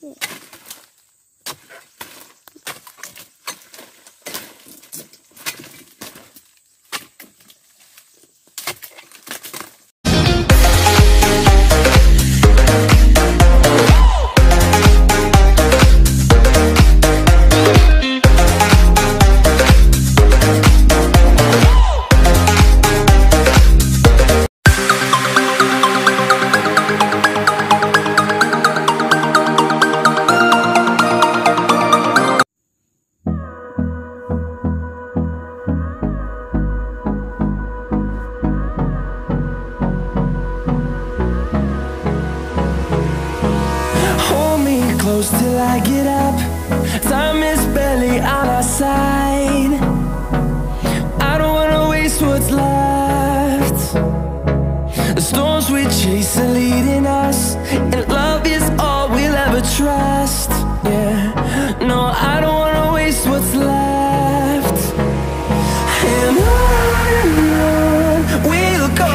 Till I get up, time is barely on our side. I don't wanna waste what's left. The storms we chase are leading us, and love is all we'll ever trust. Yeah, no, I don't wanna waste what's left. And on we'll go,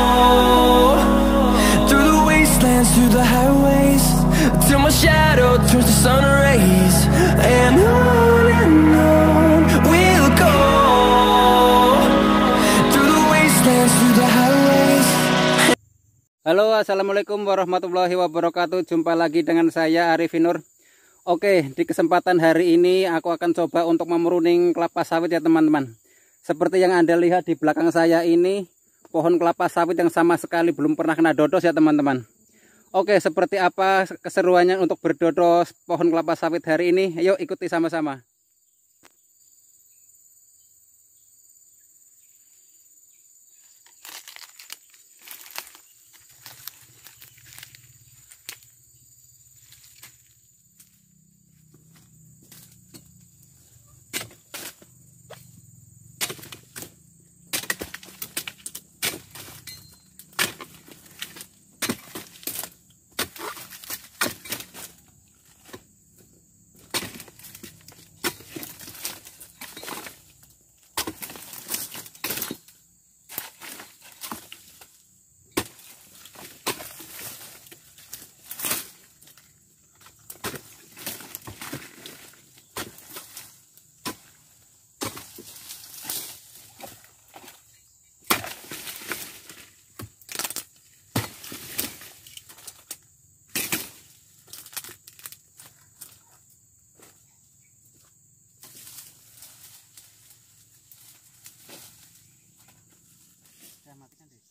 through the wastelands, through the highways, till my shadow turns to sun rays. And on we'll go, through the wastelands, through the highways. Halo, assalamualaikum warahmatullahi wabarakatuh. Jumpa lagi dengan saya Arifin Nur. Oke, di kesempatan hari ini aku akan coba untuk memeruning kelapa sawit ya teman-teman. Seperti yang Anda lihat di belakang saya ini, pohon kelapa sawit yang sama sekali belum pernah kena dodos ya teman-teman. Oke, seperti apa keseruannya untuk berdodos pohon kelapa sawit hari ini? Yuk ikuti sama-sama. Matikan deh.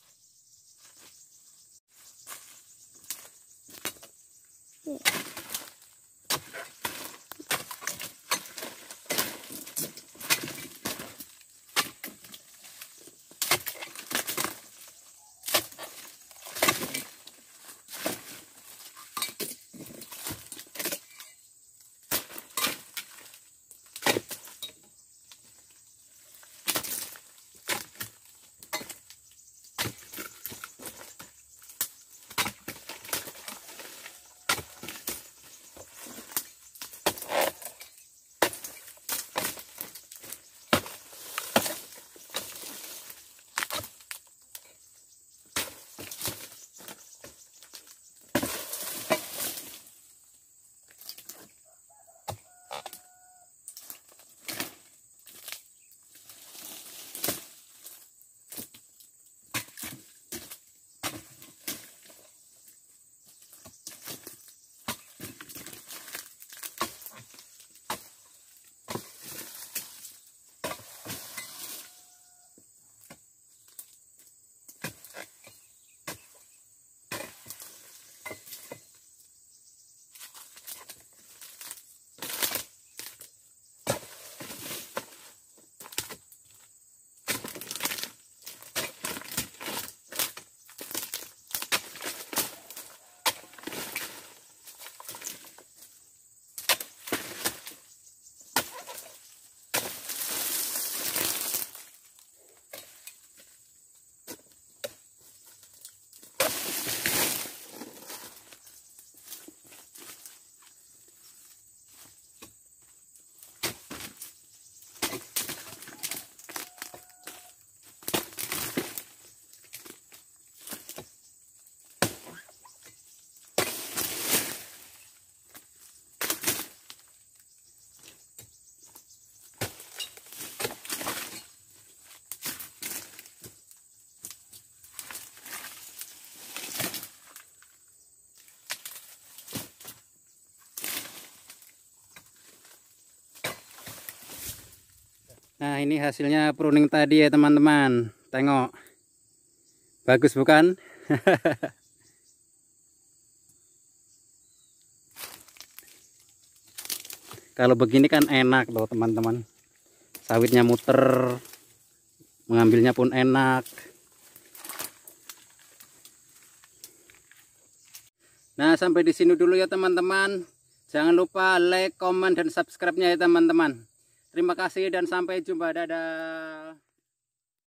Nah, ini hasilnya pruning tadi ya teman-teman. Tengok. Bagus bukan? Kalau begini kan enak loh teman-teman. Sawitnya muter, mengambilnya pun enak. Nah, sampai di sini dulu ya teman-teman. Jangan lupa like, comment, dan subscribe-nya ya teman-teman. Terima kasih dan sampai jumpa. Dadah.